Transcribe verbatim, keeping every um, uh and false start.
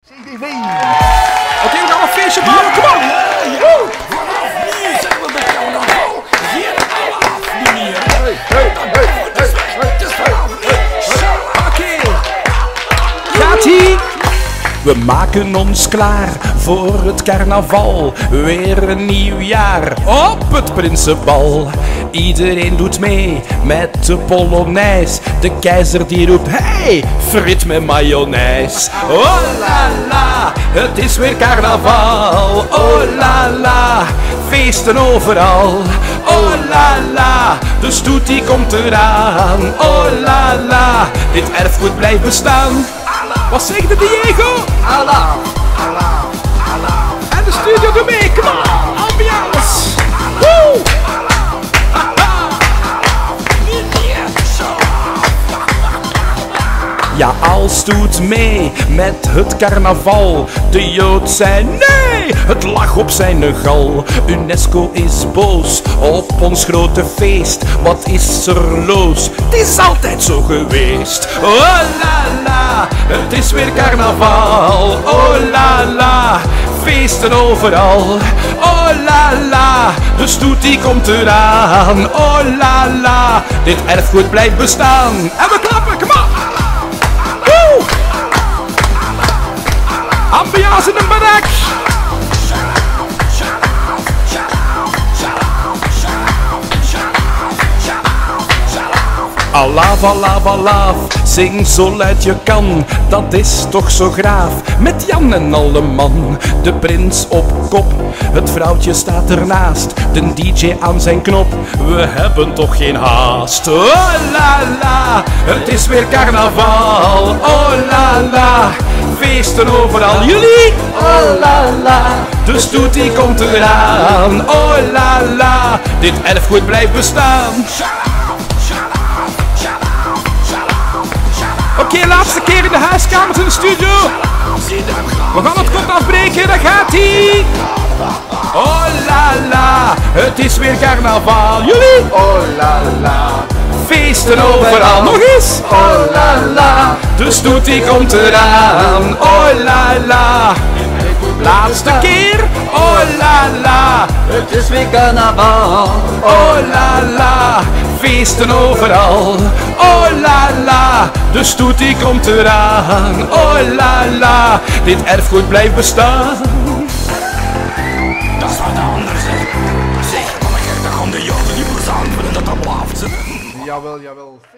C D V. Oké, okay, we gaan een feestje bouwen, kom op! Ja, ja. Vanaf nu zijn we met jou naar vol. Geen af, meneer. Hey, hey, hey, hey, hey. Oké. Gaat-ie? We maken ons klaar voor het carnaval. Weer een nieuw jaar op het Prinsenbal. Iedereen doet mee met de polonaise. De keizer die roept, hey, friet met mayonaise. Oh la la, het is weer carnaval. Oh la la, feesten overal. Oh la la, de stoet die komt eraan. Oh la la, dit erfgoed blijft bestaan. Wat zegt de Diego? Allah, Allah, Allah. En de studio doet mee, kom on, ambiance. Woe! Ja, alles doet mee met het carnaval. De Jood zei nee, het lag op zijn gal. UNESCO is boos op ons grote feest. Wat is er los? Het is altijd zo geweest. Oh la la, het is weer carnaval. Oh la la, feesten overal. Oh la la, de stoet die komt eraan. Oh la la, dit erfgoed blijft bestaan. En we klappen, kom op! Ambiance in een barak! Alaaf, alaaf, alaaf, zing zo luid je kan, dat is toch zo graaf, met Jan en alle man. De prins op kop, het vrouwtje staat ernaast, de D J aan zijn knop, we hebben toch geen haast. Oh la la, het is weer carnaval, oh la la, feesten overal, jullie? Oh la la, de stoet die komt eraan, oh la la, dit erfgoed blijft bestaan. Oké, okay, laatste keer in de huiskamers in de studio. We gaan het kort afbreken, daar gaat ie. Oh la la, het is weer carnaval. Jullie? Oh la la, feesten overal. Nog eens? Oh la la, de stoet die komt eraan. Oh la la, laatste keer. Oh la la, het is weer carnaval. Oh la la, feesten overal. Oh la la, de stoet die komt eraan. Oh la la, dit erfgoed blijft bestaan. Dat is wat anders, hè. Zeg, maar daar komt de Joden die plezant vinden dat dat blijft, hè. Jawel, jawel.